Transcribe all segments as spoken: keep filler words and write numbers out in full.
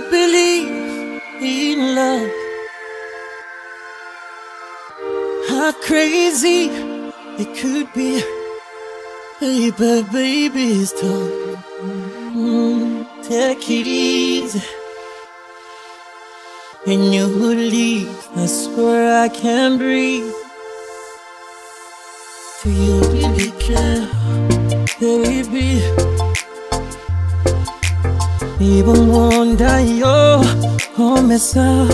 believe in love. How crazy it could be, baby, baby, it's tough. Mm, take it easy. And you would leave, I swear I can't breathe. Do you really care, baby? Even wonder you're a mess up.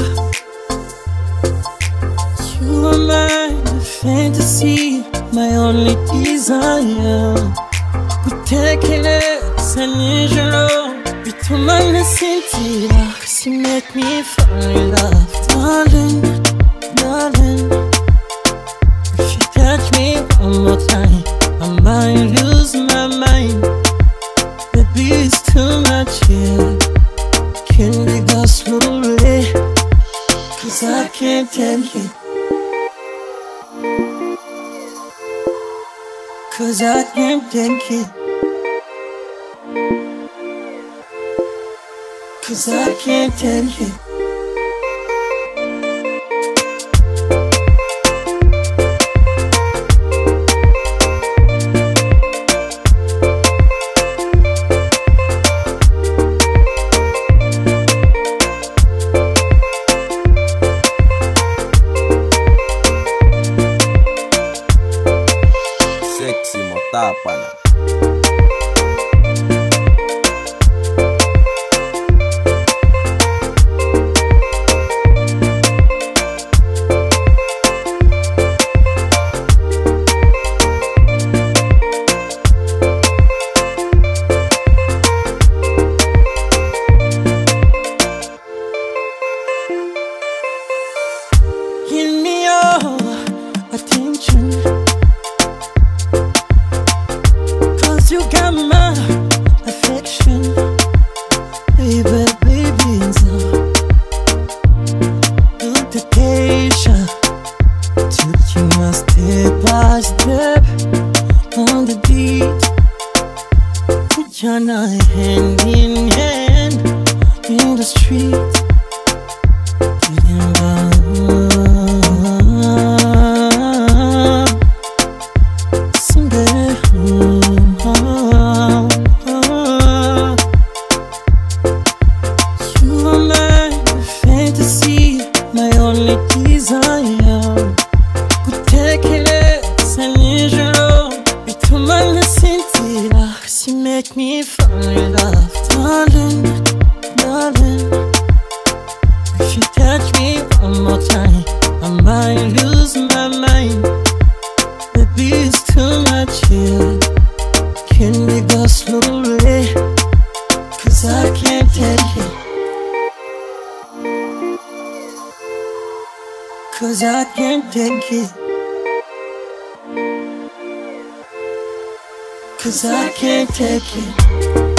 You are my fantasy, my only desire. Gutekereza nijoro bituma nasinzira, 'cause you make me fall in love. Darling, darling, if you touch me one more time, I might lose my mind. Baby, it's too much here. Can we go slowly? 'Cause I can't take it. 'Cause I can't take it. 'Cause I can't take it. Sexy motapana. Give me your attention, 'cause you got my affection. Baby, baby, so dedication. Took you my step by step on the beat. Put your night hand in hand in the street. Desire, gutekereza nijoro bituma nasinzira, 'cause you make me fall in love. Darling, darling, if you touch me one more time, I might lose my mind. Baby, it's too much here. Can we go slowly? 'Cause I can't take it. 'Cause I can't take it. 'Cause I can't take it.